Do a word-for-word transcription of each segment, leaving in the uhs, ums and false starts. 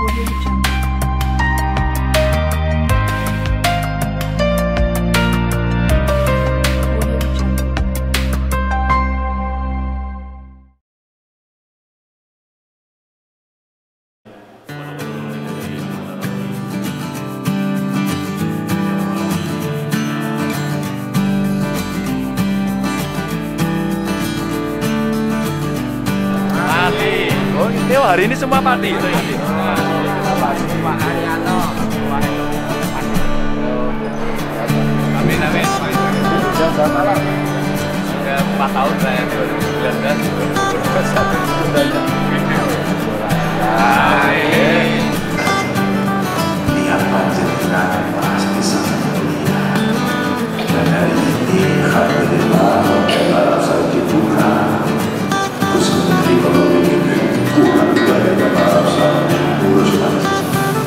Oh, hari ini semua pati. Amin amin. Sudah empat tahun saya dua ribu sembilan belas dua ribu dua puluh satu sudah. Niat panjenengan pasti sangat mulia. Dan hari ini alhamdulillah dalam saat dibuka khusus Menteri Ekonomi Tuhan kepada para sahabat urus bangsa.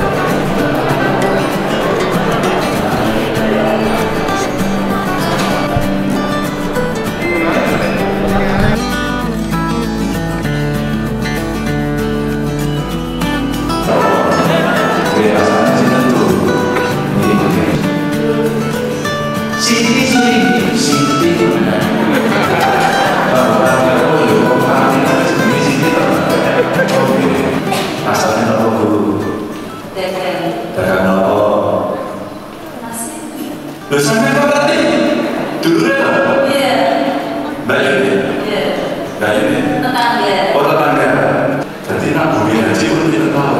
Bersama apa berarti? Dulu ya? Iya. Baik ya? Iya. Baik ya? Tetangga. Oh tetangga. Jadi nak bumi haji pun kita tahu.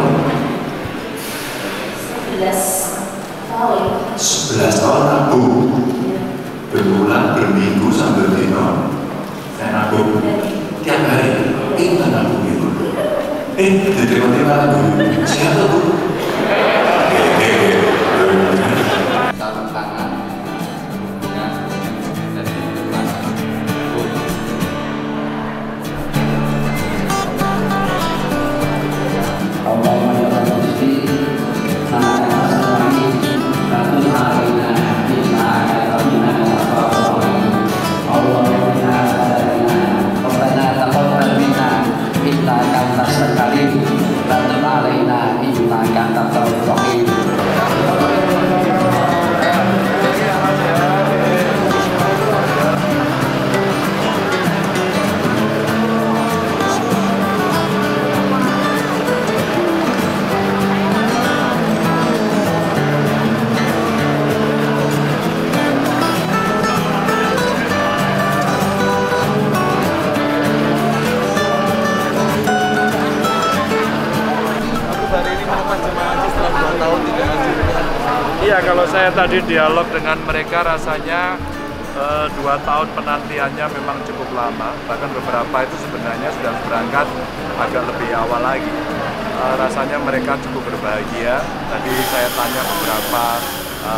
Sebelas tahun. Sebelas tahun nabu. Berbulan, berminggu sambil dino. Saya nabu tiap hari. Itu nabu itu. Eh, diterima-terima nabu. Siapa bu? Iya, kalau saya tadi dialog dengan mereka rasanya e, dua tahun penantiannya memang cukup lama. Bahkan beberapa itu sebenarnya sudah berangkat agak lebih awal lagi. E, rasanya mereka cukup berbahagia. Tadi saya tanya beberapa e,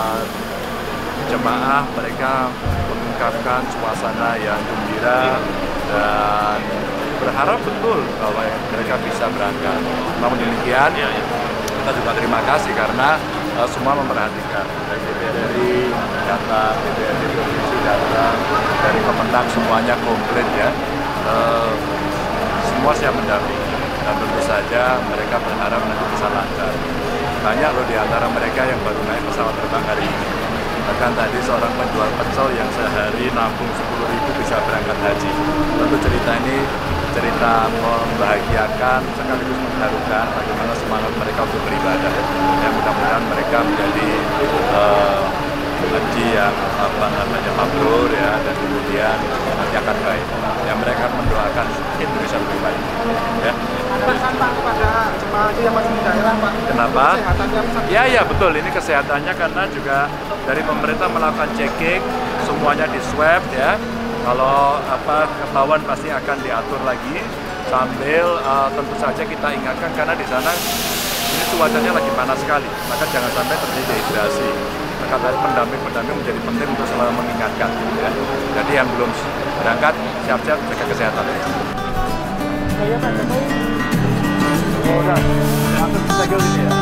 jemaah, mereka mengungkapkan suasana yang gembira dan berharap betul bahwa mereka bisa berangkat. Namun demikian, kita juga terima kasih karena uh, semua memperhatikan dari D P R R I, data D P R D Provinsi, data dari Kemenang, semuanya komplit ya. Uh, semua siap mendampingi dan tentu saja mereka berharap nanti bisa lancar. Banyak loh di antara mereka yang baru naik pesawat terbang hari ini. Bahkan tadi seorang penjual pecel yang sehari nabung sepuluh ribu bisa berangkat haji. Tentu cerita ini cerita membahagiakan sekaligus mengharukan bagaimana semangat mereka untuk beribadah. Ya, mudah-mudahan mereka menjadi uh, haji yang apa namanya mabrur ya, dan kemudian nanti akan baik. Ya, mereka mendoakan Indonesia lebih baik. Ya. Pak kepada jemaah haji yang masih di daerah, Pak. Kenapa? Kesehatannya. Ya, ya betul. Ini kesehatannya karena juga dari pemerintah melakukan checking, semuanya di swab ya. Kalau apa ketahuan pasti akan diatur lagi sambil uh, tentu saja kita ingatkan karena di sana ini cuacanya lagi panas sekali, maka jangan sampai terjadi dehidrasi. Maka dari pendamping-pendamping menjadi penting untuk selalu mengingatkan. Ya. Jadi yang belum berangkat siap-siap jaga kesehatan. Saya Pak Jokowi. Oh, udah. Atur segel ini ya.